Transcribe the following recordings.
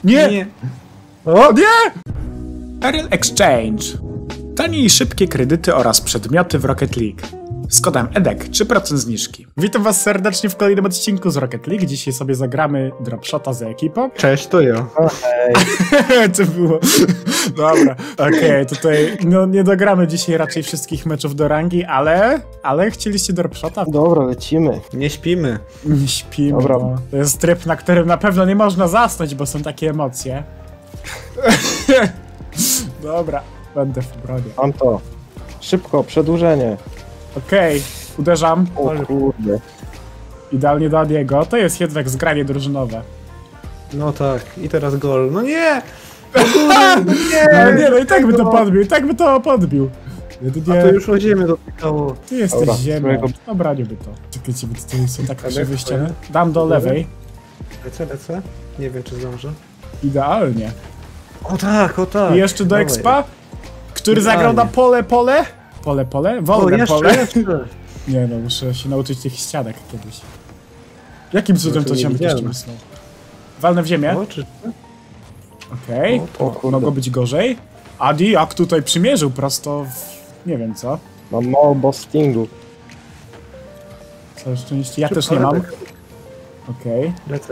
Nie! Nie. O nie! Ariel Exchange. Tanie i szybkie kredyty oraz przedmioty w Rocket League. Z kodem EDEK 3% zniżki. Witam was serdecznie w kolejnym odcinku z Rocket League. Dzisiaj sobie zagramy dropshota za ekipą. Cześć, to ja. Co było? Dobra, okej, tutaj no nie dogramy dzisiaj raczej wszystkich meczów do rangi, ale chcieliście dropshota? Dobra, lecimy. Nie śpimy. Nie śpimy, Dobra. bo to jest tryb, na którym na pewno nie można zasnąć, bo są takie emocje. Dobra, będę w bronie. Mam to. Szybko, przedłużenie. Okej, uderzam. O kurde. Idealnie do Adiego. To jest jednak zgranie drużynowe. No tak, i teraz gol. No nie! No nie, no i tak by to podbił, i tak by to podbił. A to już o ziemię dotykało. Ty jesteś Dobra, ziemią. którego- Dobra, nie by to. Czekajcie, bo tutaj są tak Ale krzywe twoje? ściany. Dam do lewej. Lecę. Nie wiem, czy zdążę. Idealnie. O tak, o tak. I jeszcze do Dawaj. expa, który Idealnie. zagrał na pole? O, Wolne pole? jeszcze. Nie no, muszę się nauczyć tych ścianek kiedyś. Jakim cudem to to nie się widziałem. wypuścił snow? Walnę w ziemię. O, czy... Okej. O kurde. Mogło być gorzej. Adi, jak tutaj przymierzył prosto w... nie wiem co. Mam mało boostingu. Co szczęście. Ja też nie mam. Okej. Lecę.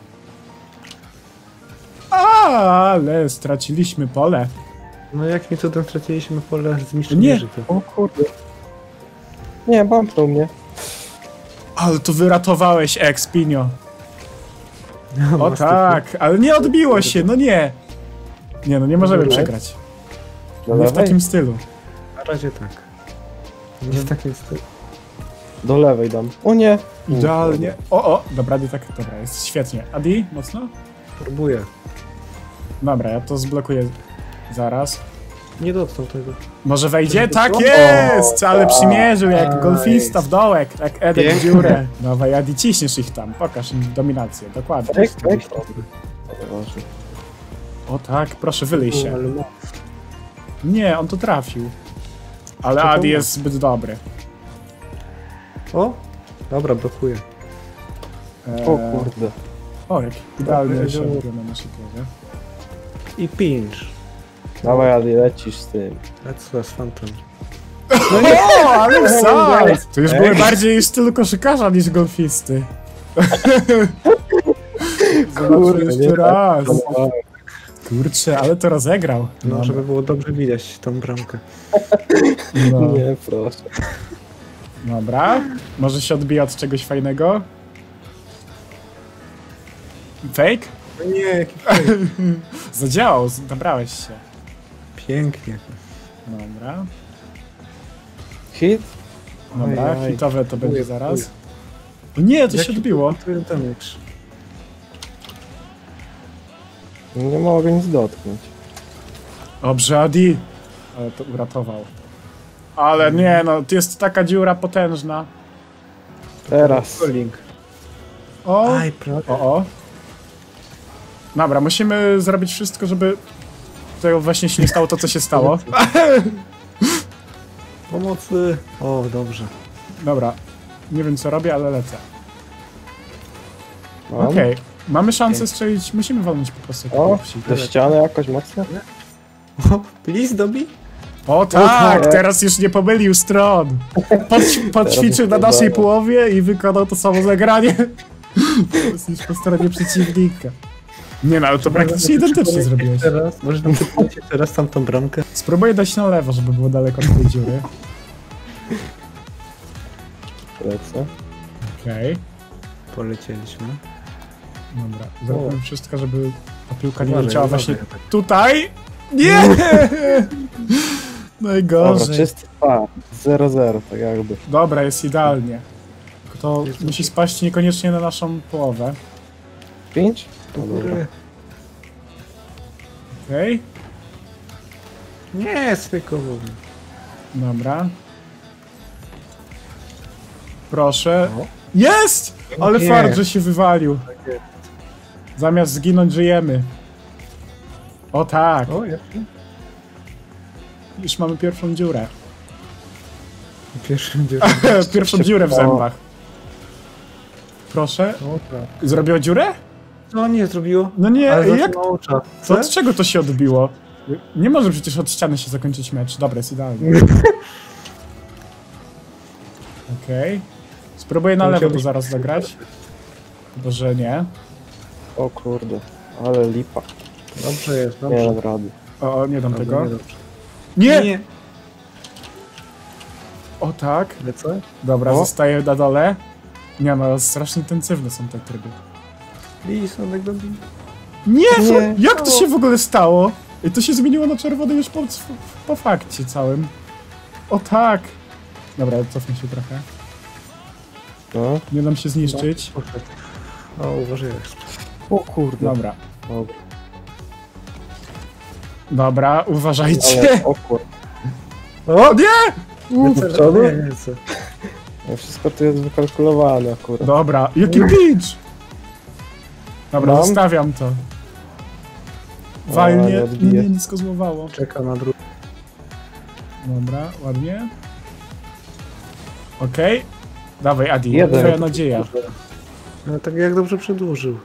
Ale straciliśmy pole. No jakim cudem straciliśmy pole z Nie. mistrzem O kurde. Nie, bumpnął mnie. Ale to wyratowałeś, Expinio. O tak, ale nie odbiło się, no nie. Nie no, nie możemy Dobra. przegrać. Do Nie w lewej? takim stylu. Na razie tak. Nie w takim stylu. Do lewej dam. O nie. Idealnie. O, dobra, nie tak, dobra, jest świetnie. Adi, mocno? Próbuję. Dobra, ja to zblokuję zaraz. Nie dotknął tego. Może wejdzie? Żeby Tak to- jest! Ale tak. przymierzył jak Nice. golfista w dołek, jak Edek w Pięknie. dziurę. Dawaj, Adi, ciśniesz ich tam, pokaż im dominację, dokładnie. Tak, tak. Ważne. O tak, proszę wylej się. Ale no. Nie, on to trafił. Ale Co to Adi ma? jest zbyt dobry. O! Dobra, blokuję. O kurde. O, jak idealnie Dobra, się dobra. wygląda na naszej głowie. I pinch. Dawaj, Adi, lecisz z tym. Lecę z fantem. O, ale wsad! To już były bardziej w stylu koszykarza niż golfisty. Zobaczmy jeszcze nie raz. tak. Kurczę, ale to rozegrał. No, żeby było dobrze widać tą bramkę. No. Nie, proszę. Dobra, może się odbija od czegoś fajnego. Fake? No nie, jaki Zadziałał, nabrałeś się. pięknie. Dobra, Hit? dobra, Ojej. hitowe to będzie Chuj, zaraz. O nie, to się Jaki odbiło. To jest damage. Nie mogę nic dotknąć. Dobrze, Adi. Ale to uratował. Ale nie, no, to jest taka dziura potężna. Teraz. Link. O, Aj, prawie. o. Dobra, musimy zrobić wszystko, żeby to właśnie się nie stało to, co się stało. Pomocy. O, dobrze. Dobra, nie wiem co robię, ale lecę. Mam. Okej, mamy szansę strzelić, musimy walnąć po prostu. O, jak psi. do ściany jakoś mocno? O, please, dobi? O tak, tak. teraz już nie pomylił stron. Podćwiczył na Teraz naszej udało. połowie i wykonał to samo zagranie. Teraz niż po stronie przeciwnika. Nie no, ale to praktycznie identycznie zrobiłeś. Teraz, możesz nam przypomnieć jeszcze raz tamtą bramkę? Spróbuję dać na lewo, żeby było daleko od tej dziury. Lecę. Okej, Polecieliśmy. dobra. Zrobimy wszystko, żeby ta piłka nie Uważaj, leciała uważaj, właśnie tak. tutaj. Nie! Dobra, Najgorzej. czysty par. 0-0, tak jakby. Dobra, jest idealnie. Tylko to musi spaść niekoniecznie na naszą połowę. 5? Do No dobra. góry. Okej, Nie, sfejkował. dobra. Proszę. O. Jest! Ale Nie. fart, że się wywalił. Zamiast zginąć, żyjemy. O tak, O, jeszcze? już mamy pierwszą dziurę. Pierwszym dziurą. Pierwszą dziurę w zębach. Proszę. O, tak. Zrobiło dziurę? No nie zrobiło. No nie, Ale jak? mało czasu. Co, od czego to się odbiło? Nie może przecież od ściany się zakończyć mecz. Dobra, jest idealnie. Okej. Spróbuję na lewo to zaraz zagrać. Chyba, że nie. O kurde, ale lipa. Dobrze jest, Nie dobrze. dam rady. O, nie dam tego. Niedobrze. Nie! Nie! O tak. Lecę? Dobra, O. zostaję na dole. Nie no, strasznie intensywne są te tryby. I Sonic dobij. Nie! Nie. Jak to się w ogóle stało? I to się zmieniło na czerwony już po fakcie całym. O tak! Dobra, cofnę się trochę. No. Nie dam się zniszczyć. O, uważaj. O kurde. Dobra. Dobra. Dobra, uważajcie. Ale awkward. O nie! Do przodu? Nie, nie, co? No, wszystko tu jest wykalkulowane akurat. Dobra, jaki pitch! Dobra, Mam. zostawiam to. nie Walnie. odbije. Nie, nisko złowało. Czeka na drugi. Dobra, ładnie. Okej. Dawaj, Adi, Jeden. twoja nadzieja. No tak jak dobrze przedłużył.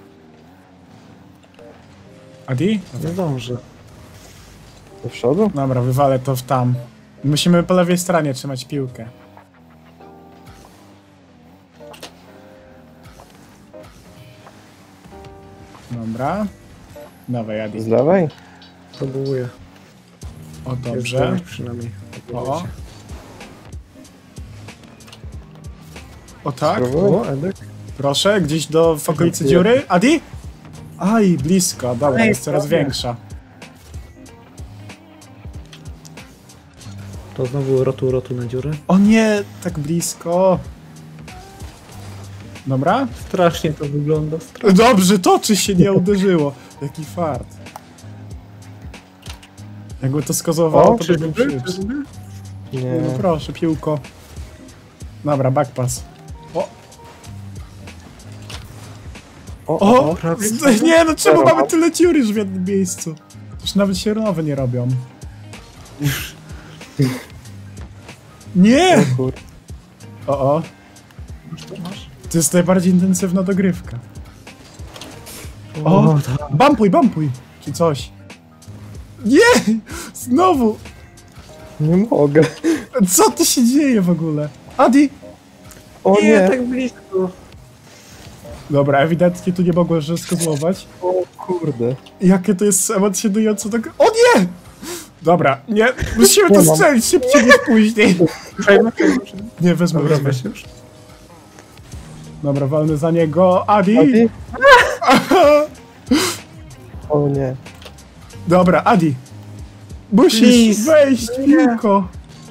Adi? Nie zdążę. Do przodu? Dobra, wywalę to w tam. Musimy po lewej stronie trzymać piłkę. Dobra. Dawaj, Adi. Z lewej? Próbuję. O, Jest dobrze. zdąż przynajmniej. O. O tak. Spróbuj. O, Edek? Proszę, gdzieś do w okolicy dziury. Adi? Aj, blisko. Dobra, Ej, jest coraz prawie. większa. To znowu rotu na dziurę. O nie, tak blisko. Dobra. Strasznie to wygląda. Dobrze, toczy się, nie uderzyło. Jaki fart. Jakby to skozowało, O, to bym przyps. Nie. No proszę, piłko. Dobra, backpass. O, o! prawie. Nie, no czemu Dobra. mamy tyle dziur już w jednym miejscu? Już nawet się nowe nie robią. Nie! O kurde. O, Masz? to jest najbardziej intensywna dogrywka. O, O, tak. bumpuj, czy coś. Nie! Znowu! Nie mogę. Co tu się dzieje w ogóle? Adi! O Nie, nie. tak blisko. Dobra, ewidentnie tu nie mogło wszystko złować. O kurde. Jakie to jest emocjonujące do... O nie! Dobra, nie, musimy Nie to mam. strzelić szybciej niż później. Nie, wezmę, Dobra, wezmę. weź już. Dobra, walnę za niego. Adi! Adi? O nie. Dobra, Adi. Musisz Please. wejść, piłko.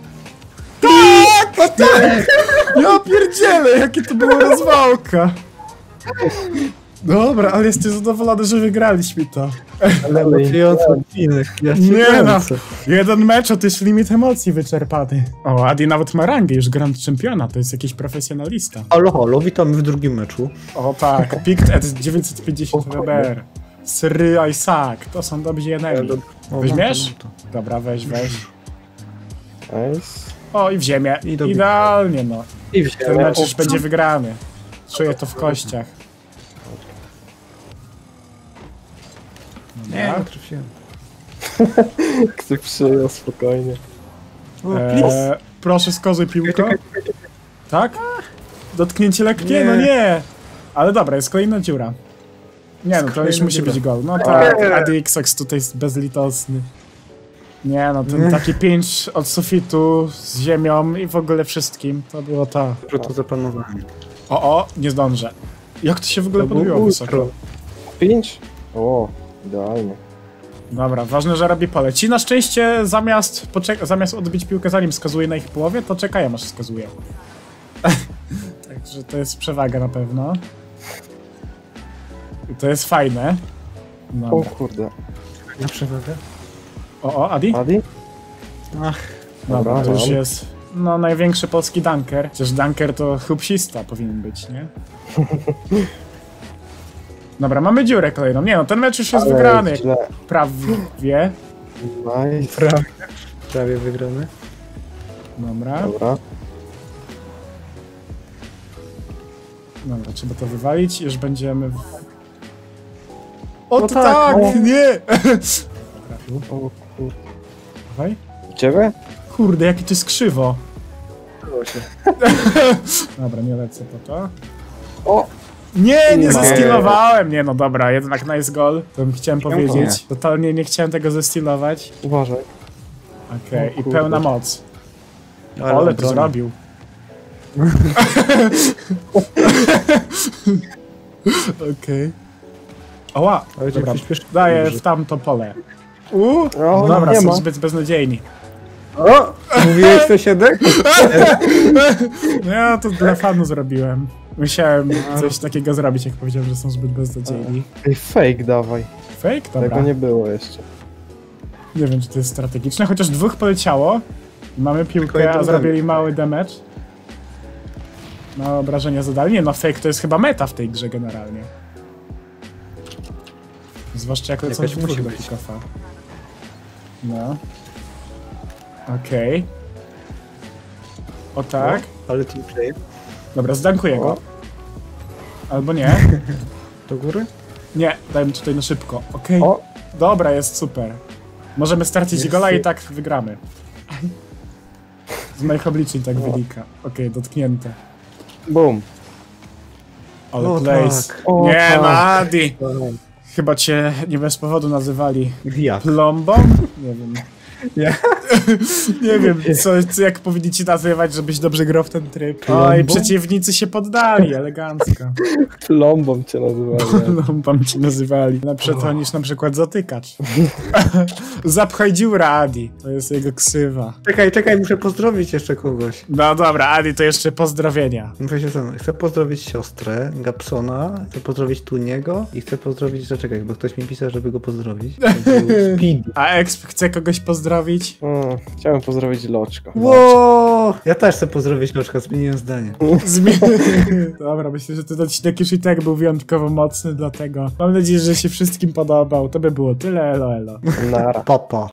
Tak! Tak! Ja pierdzielę, jakie to była rozwałka. Dobra, ale jestem zadowolony, że wygraliśmy to. Ale emocjonujący odcinek. Ja cię Nie no, kręcę. jeden mecz to jest limit emocji wyczerpany. O, Adi nawet ma rangę już Grand Championa, to jest jakiś profesjonalista. Halo, witamy w drugim meczu. O tak, picked at 950 WBR. Sry Isaac, to są dobrzy enemy. O, Weźmiesz? mam to. Dobra, weź. Nice. O, i w ziemię. I do Idealnie, no. I Ten mecz już będzie wygrany. Czuję to w kościach. Nie, Dobra. nie trafiłem. Kto przyjął spokojnie. O, please. Proszę skozuj piłko. Czekaj. Tak? Dotknięcie lekkie? Nie. No nie. Ale dobra, jest kolejna dziura. Nie no, to już kolejna musi dziura. być gol. No tak, Nie. ADXox tutaj jest bezlitosny. Nie no, ten taki pinch od sufitu z ziemią i w ogóle wszystkim. To było to. Dobrze to zaplanowałem. O, nie zdążę. Jak to się w ogóle podbiło wysoko? 5? O, idealnie. Dobra, ważne, że robi pole. Ci na szczęście zamiast odbić piłkę zanim skazuje na ich połowie, to czekają aż skazuje. Także to jest przewaga na pewno. I to jest fajne. O Dobra. kurde. Na przewagę? O, Adi? Adi? Ach, Dobra, to już mam. jest no największy polski dunker. Przecież dunker to hupsista powinien być, nie? Dobra, mamy dziurę kolejną. Nie no, ten mecz już jest Ale wygrany. źle. Prawie. Nice. prawie wygrany. Dobra. Dobra. Dobra, trzeba to wywalić. Już będziemy... O No to tak, tak, no. nie! O kurde. Dawaj. Ciebie? Kurde, jakie to jest krzywo. Proszę. Dobra, nie lecę po to. O! Nie Nie. zestylowałem! Nie, no dobra, jednak nice goal. To bym chciałem powiedzieć. Nie. Totalnie nie chciałem tego zestilować. Uważaj. Okej, O i kurde. pełna moc. Ale Ale to obrona. zrobił. Okej. Oła! Ale cię Dobra, przyspieszył. daję Dobrze. w tamto pole. O, Dobra, nie są ma. zbyt beznadziejni. O! Mówiłeś coś, Edek? No ja to dla fanu zrobiłem. Musiałem coś takiego zrobić, jak powiedziałem, że są zbyt beznadziejni. Ej, fake dawaj. Fake? Dobra. Tego nie było jeszcze. Nie wiem, czy to jest strategiczne, chociaż dwóch poleciało. Mamy Tylko piłkę, jeden a zrobili damage. mały damage. No, obrażenia zadali. Nie no, fake to jest chyba meta w tej grze generalnie. Zwłaszcza jak lecą Jakaś dwóch musi do być. kickofa. No. Okej. O tak. Ale team play. Dobra, zdankuję go. O. Albo nie. Do góry? Nie, dajmy tutaj na szybko. Okej. O! Dobra, jest super. Możemy stracić Jest gola i super. tak wygramy. Z moich obliczeń tak wynika. Okej, dotknięte. Boom. Ale O place. tak. O Nie, tak. Madi! Chyba cię nie bez powodu nazywali Jak? plombą? Nie wiem. Nie. Nie wiem, co jak powinni ci nazywać, żebyś dobrze grał w ten tryb. Plombą? Oj, przeciwnicy się poddali, elegancko. Lombą cię nazywali. Plombą ci nazywali. Lepsze to niż na przykład zatykacz. Zapchaj dziura, Adi. To jest jego ksywa. Czekaj, muszę pozdrowić jeszcze kogoś. No dobra, Adi, to jeszcze pozdrowienia. Muszę się zastanowić. Chcę pozdrowić siostrę Gapsona, chcę pozdrowić Tuniego i chcę pozdrowić, że czekaj, bo ktoś mi pisał, żeby go pozdrowić. To był Speed. A Exp chce kogoś pozdrowić? Chciałem pozdrowić Loczko. Wow! Ja też chcę pozdrowić Loczka, zmieniłem zdanie. Dobra, myślę, że ten odcinek już i tak był wyjątkowo mocny, dlatego mam nadzieję, że się wszystkim podobał. To by było tyle, elo elo. Nara. Papa.